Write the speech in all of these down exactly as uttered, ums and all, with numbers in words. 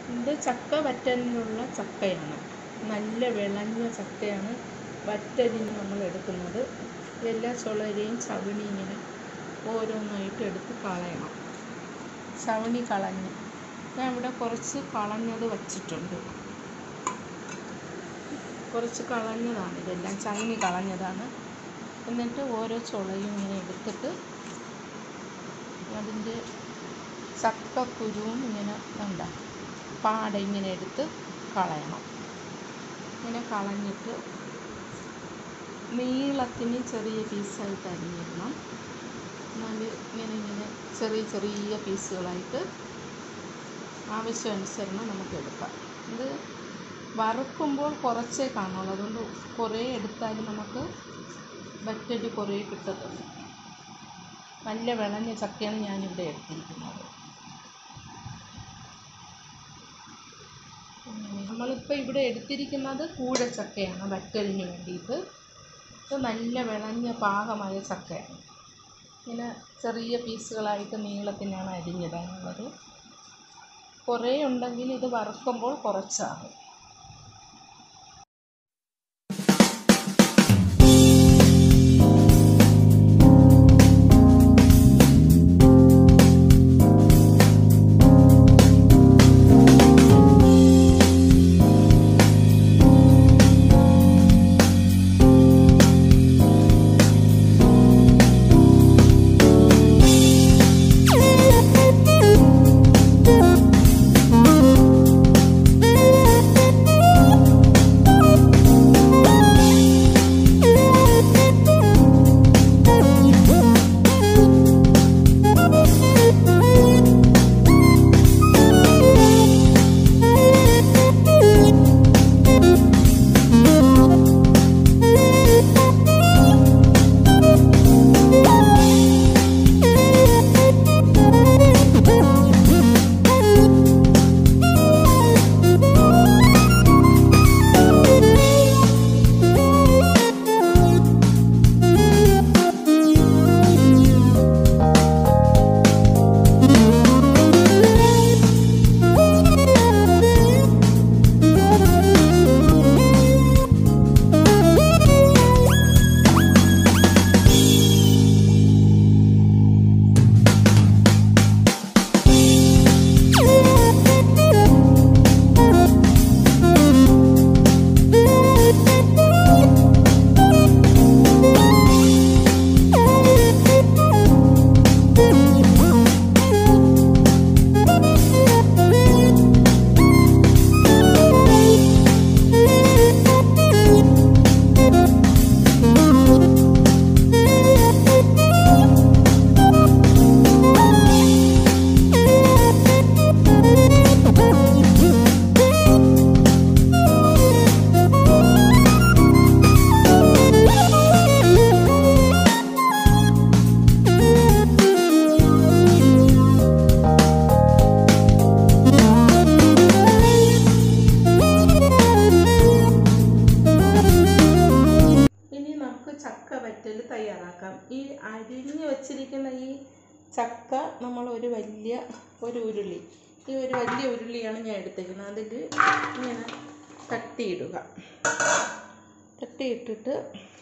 ഇത് ചക്ക വറ്റലിനുള്ള ചക്കയാണ്. നല്ല വിളഞ്ഞ ചക്കയാണ് വറ്റലിന് നമ്മൾ എടുക്കുന്നത്. എല്ലാ ചുളരെയും ചവിണി ഇങ്ങനെ ഓരോന്നായിട്ട് എടുത്ത് കളയണം. ചവണി കളഞ്ഞ് ഞാൻ ഇവിടെ കുറച്ച് കളഞ്ഞത് വച്ചിട്ടുണ്ട്. കുറച്ച് കളഞ്ഞതാണ്, ഇതെല്ലാം ചവണി കളഞ്ഞതാണ്. എന്നിട്ട് ഓരോ ചുളയും ഇങ്ങനെ എടുത്തിട്ട് അതിൻ്റെ ചക്കക്കുരുവും ഇങ്ങനെ ഉണ്ട് പാട ഇങ്ങനെ എടുത്ത് കളയണം. ഇങ്ങനെ കളഞ്ഞിട്ട് നീളത്തിന് ചെറിയ പീസായിട്ട് അരിഞ്ഞിടണം. എന്നാൽ ഇങ്ങനെ ഇങ്ങനെ ചെറിയ ചെറിയ പീസുകളായിട്ട് ആവശ്യാനുസരണം നമുക്ക് എടുക്കാം. ഇത് വറുക്കുമ്പോൾ കുറച്ചേ കാണുള്ളൂ, അതുകൊണ്ട് കുറേ എടുത്താലും നമുക്ക് വറ്റൽ കുറേ കിട്ടത്തുള്ളൂ. നല്ല വിളഞ്ഞ ചക്കയാണ് ഞാനിവിടെ എടുത്തിരിക്കുന്നത്. നമ്മളിപ്പോൾ ഇവിടെ എടുത്തിരിക്കുന്നത് കൂഴച്ചക്കയാണ് വറ്റലിന് വേണ്ടിയിട്ട്. ഇത് നല്ല വിളഞ്ഞ പാകമായ ചക്കയാണ്. ഇങ്ങനെ ചെറിയ പീസുകളായിട്ട് നീളത്തിനാണ് അരിഞ്ഞിടാനുള്ളത്. കുറേ ഉണ്ടെങ്കിൽ ഇത് വറുക്കുമ്പോൾ കുറച്ചാകും. ചക്ക വറ്റൽ തയ്യാറാക്കാം. ഈ അരിഞ്ഞ് വച്ചിരിക്കുന്ന ഈ ചക്ക നമ്മൾ ഒരു വലിയ ഒരു ഉരുളി, ഈ ഒരു വലിയ ഉരുളിയാണ് ഞാൻ എടുത്തിരിക്കുന്നത്. അതിൽ ഇങ്ങനെ തട്ടിയിടുക. തട്ടിയിട്ടിട്ട്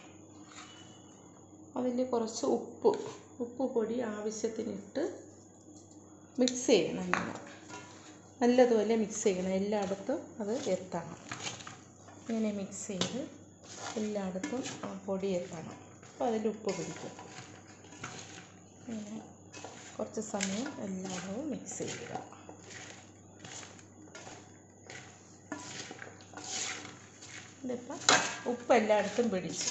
അതിൽ കുറച്ച് ഉപ്പ് ഉപ്പ് പൊടി ആവശ്യത്തിനിട്ട് മിക്സ് ചെയ്യണം. ഇങ്ങനെ നല്ലതുപോലെ മിക്സ് ചെയ്യണം. എല്ലായിടത്തും അത് എത്തണം. ഇങ്ങനെ മിക്സ് ചെയ്ത് എല്ലായിടത്തും ആ പൊടി എത്തണം. അപ്പോൾ അതിൽ ഉപ്പ് പിടിക്കും. ഇങ്ങനെ കുറച്ച് സമയം എല്ലായിടവും മിക്സ് ചെയ്യുക. ഇതിപ്പം ഉപ്പ് എല്ലായിടത്തും പിടിച്ചു.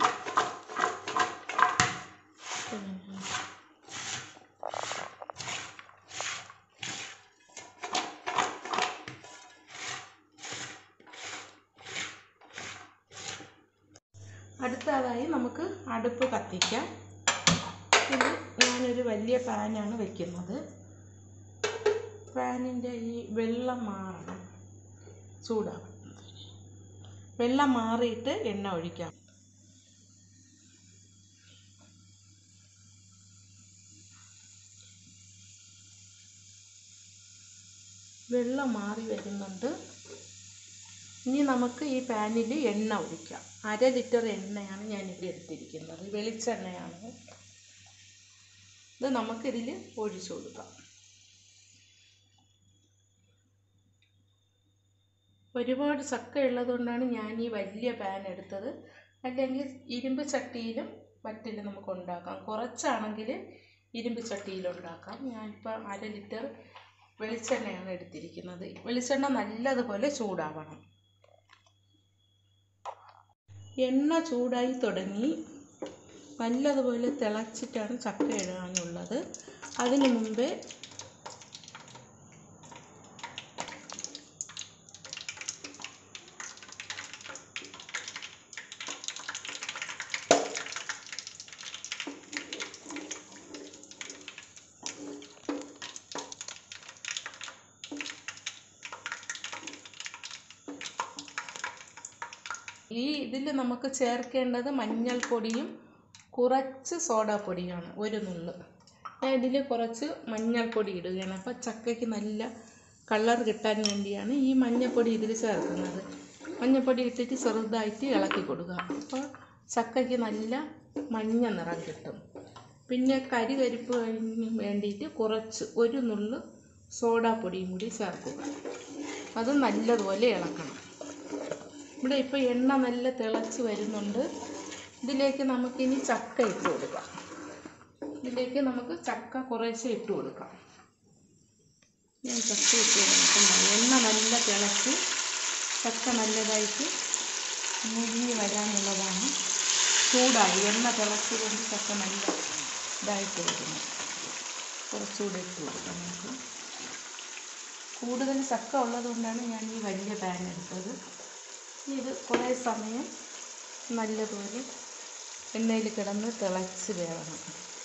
അടുത്തതായി നമുക്ക് അടുപ്പ് കത്തിക്കാം. ഇത് ഞാനൊരു വലിയ പാനാണ് വയ്ക്കുന്നത്. പാനിൻ്റെ ഈ വെള്ളം മാറണം, ചൂടാവും. വെള്ളം മാറിയിട്ട് എണ്ണ ഒഴിക്കാം. വെള്ളം മാറി വരുന്നുണ്ട്. ഇനി നമുക്ക് ഈ പാനിൽ എണ്ണ ഒഴിക്കാം. അര ലിറ്റർ എണ്ണയാണ് ഞാനിവിടെ എടുത്തിരിക്കുന്നത്, വെളിച്ചെണ്ണയാണ്. ഇത് നമുക്കിതിൽ ഒഴിച്ചു കൊടുക്കാം. ഒരുപാട് ചക്ക ഉള്ളതുകൊണ്ടാണ് ഞാൻ ഈ വലിയ പാൻ എടുത്തത്. അല്ലെങ്കിൽ ഇരുമ്പ് ചട്ടിയിലും മറ്റിലും നമുക്ക് ഉണ്ടാക്കാം. കുറച്ചാണെങ്കിൽ ഇരുമ്പ് ചട്ടിയിലുണ്ടാക്കാം. ഞാനിപ്പോൾ അര ലിറ്റർ വെളിച്ചെണ്ണയാണ് എടുത്തിരിക്കുന്നത്. വെളിച്ചെണ്ണ നല്ലതുപോലെ ചൂടാവണം. എണ്ണ ചൂടായി തുടങ്ങി. നല്ലതുപോലെ തിളച്ചിട്ടാണ് ചക്ക ഇടാനുള്ളത്. അതിന് മുമ്പേ ഈ ഇതിൽ നമുക്ക് ചേർക്കേണ്ടത് മഞ്ഞൾപ്പൊടിയും കുറച്ച് സോഡാപ്പൊടിയാണ്, ഒരു നുള്ള്. ഞാൻ ഇതിൽ കുറച്ച് മഞ്ഞൾപ്പൊടി ഇടുകയാണ്. അപ്പോൾ ചക്കയ്ക്ക് നല്ല കളർ കിട്ടാൻ വേണ്ടിയാണ് ഈ മഞ്ഞൾപ്പൊടി ഇതിൽ ചേർക്കുന്നത്. മഞ്ഞൾപ്പൊടി ഇട്ടിട്ട് ചെറുതായിട്ട് ഇളക്കി കൊടുക്കുക. അപ്പോൾ ചക്കയ്ക്ക് നല്ല മഞ്ഞ നിറം കിട്ടും. പിന്നെ കരികരിപ്പ് വേണ്ടിയിട്ട് കുറച്ച് ഒരു നുള്ള് സോഡാപ്പൊടിയും കൂടി ചേർക്കുക. അത് നല്ലതുപോലെ ഇളക്കണം. ഇവിടെ ഇപ്പോൾ എണ്ണ നല്ല തിളച്ച് വരുന്നുണ്ട്. ഇതിലേക്ക് നമുക്കിനി ചക്ക ഇട്ട് കൊടുക്കാം. ഇതിലേക്ക് നമുക്ക് ചക്ക കുറേശ്ശെ ഇട്ട് കൊടുക്കാം. ഞാൻ ചക്ക ഇട്ട് കൊടുക്കണം. എണ്ണ നല്ല തിളച്ച് ചക്ക നല്ലതായിട്ട് മുരിഞ്ഞ് വരാനുള്ളതാണ്. ചൂടായി എണ്ണ തിളച്ചുകൊണ്ട് ചക്ക നല്ല ഇതായിട്ട് വരുന്നു. കുറച്ചുകൂടെ ഇട്ട് കൊടുക്കാം നമുക്ക്. കൂടുതൽ ചക്ക ഉള്ളതുകൊണ്ടാണ് ഞാൻ ഈ വലിയ പാൻ എടുത്തത്. ഇത് കുറേ സമയം നല്ലപോലെ എണ്ണയിൽ കിടന്ന് തിളച്ച് വേവണം.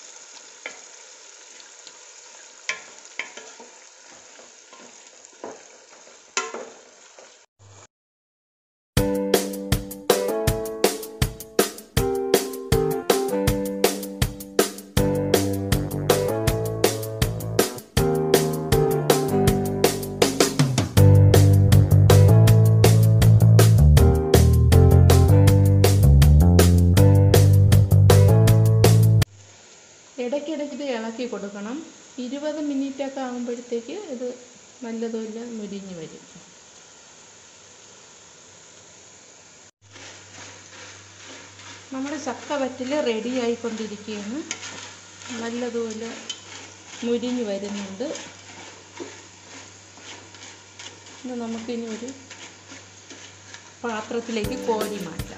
ഇടയ്ക്കിടയ്ക്ക് ഇത് ഇളക്കി കൊടുക്കണം. ഇരുപത് മിനിറ്റൊക്കെ ആകുമ്പോഴത്തേക്ക് ഇത് നല്ലതുപോലെ മുരിഞ്ഞ് വരും. നമ്മുടെ ചക്ക വറ്റൽ റെഡി ആയിക്കൊണ്ടിരിക്കുകയാണ്. നല്ലതുപോലെ മുരിഞ്ഞ് വരുന്നുണ്ട്. ഇത് നമുക്കിനി ഒരു പാത്രത്തിലേക്ക് കോരി മാറ്റാം.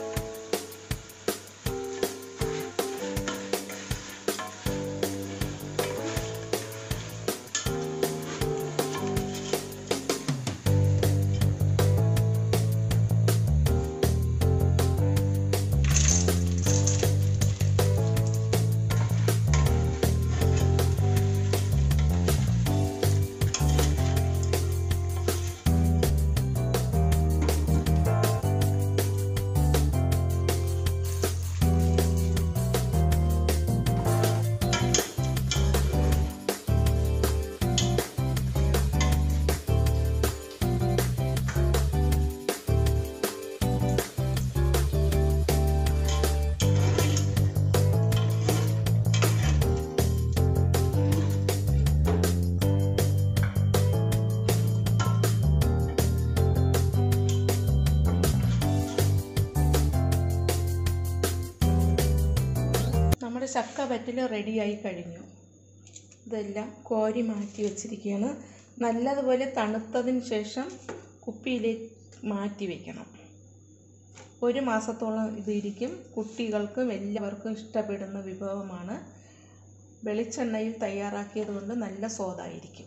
നമ്മുടെ ചക്ക വറ്റൽ റെഡിയായി കഴിഞ്ഞു. ഇതെല്ലാം കോരി മാറ്റി വെച്ചിരിക്കുകയാണ്. നല്ലതുപോലെ തണുത്തതിന് ശേഷം കുപ്പിയിലേക്ക് മാറ്റി വയ്ക്കണം. ഒരു മാസത്തോളം ഇതിരിക്കും. കുട്ടികൾക്കും എല്ലാവർക്കും ഇഷ്ടപ്പെടുന്ന വിഭവമാണ്. വെളിച്ചെണ്ണയിൽ തയ്യാറാക്കിയത് കൊണ്ട് നല്ല സ്വാദായിരിക്കും.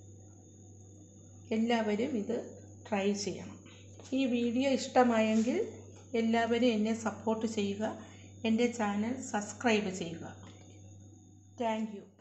എല്ലാവരും ഇത് ട്രൈ ചെയ്യണം. ഈ വീഡിയോ ഇഷ്ടമായെങ്കിൽ എല്ലാവരും എന്നെ സപ്പോർട്ട് ചെയ്യുക. എൻ്റെ ചാനൽ സബ്സ്ക്രൈബ് ചെയ്യുക. Thank U.